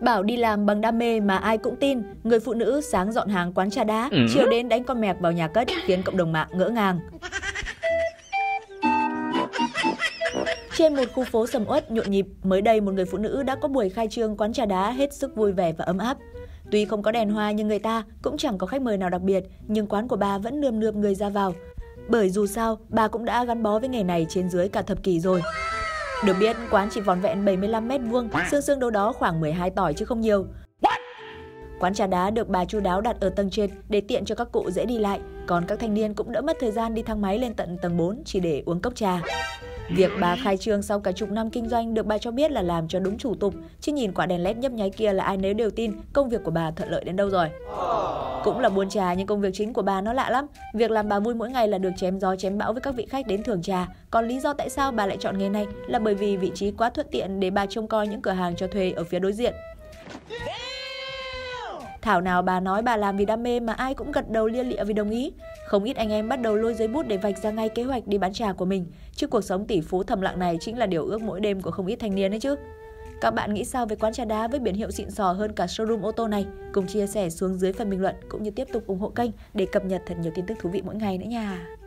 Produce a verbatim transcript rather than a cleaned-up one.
Bảo đi làm bằng đam mê mà ai cũng tin, người phụ nữ sáng dọn hàng quán trà đá, chiều đến đánh con mẹc vào nhà cất khiến cộng đồng mạng ngỡ ngàng. Trên một khu phố sầm uất nhộn nhịp, mới đây một người phụ nữ đã có buổi khai trương quán trà đá hết sức vui vẻ và ấm áp. Tuy không có đèn hoa như người ta, cũng chẳng có khách mời nào đặc biệt, nhưng quán của bà vẫn nườm nượp người ra vào. Bởi dù sao, bà cũng đã gắn bó với nghề này trên dưới cả thập kỷ rồi. Được biết, quán chỉ vỏn vẹn bảy mươi lăm mét vuông, xương xương đâu đó khoảng mười hai tỏi chứ không nhiều. Quán trà đá được bà chu đáo đặt ở tầng trên để tiện cho các cụ dễ đi lại, còn các thanh niên cũng đỡ mất thời gian đi thang máy lên tận tầng bốn chỉ để uống cốc trà. Việc bà khai trương sau cả chục năm kinh doanh được bà cho biết là làm cho đúng thủ tục, chứ nhìn quả đèn led nhấp nháy kia là ai nấy đều tin công việc của bà thuận lợi đến đâu rồi. Cũng là buôn trà nhưng công việc chính của bà nó lạ lắm. Việc làm bà vui mỗi ngày là được chém gió chém bão với các vị khách đến thưởng trà. Còn lý do tại sao bà lại chọn nghề này là bởi vì vị trí quá thuận tiện để bà trông coi những cửa hàng cho thuê ở phía đối diện. Thảo nào bà nói bà làm vì đam mê mà ai cũng gật đầu lia lịa vì đồng ý. Không ít anh em bắt đầu lôi giấy bút để vạch ra ngay kế hoạch đi bán trà của mình. Chứ cuộc sống tỷ phú thầm lặng này chính là điều ước mỗi đêm của không ít thanh niên ấy chứ. Các bạn nghĩ sao về quán trà đá với biển hiệu xịn sò hơn cả showroom ô tô này? Cùng chia sẻ xuống dưới phần bình luận cũng như tiếp tục ủng hộ kênh để cập nhật thật nhiều tin tức thú vị mỗi ngày nữa nha.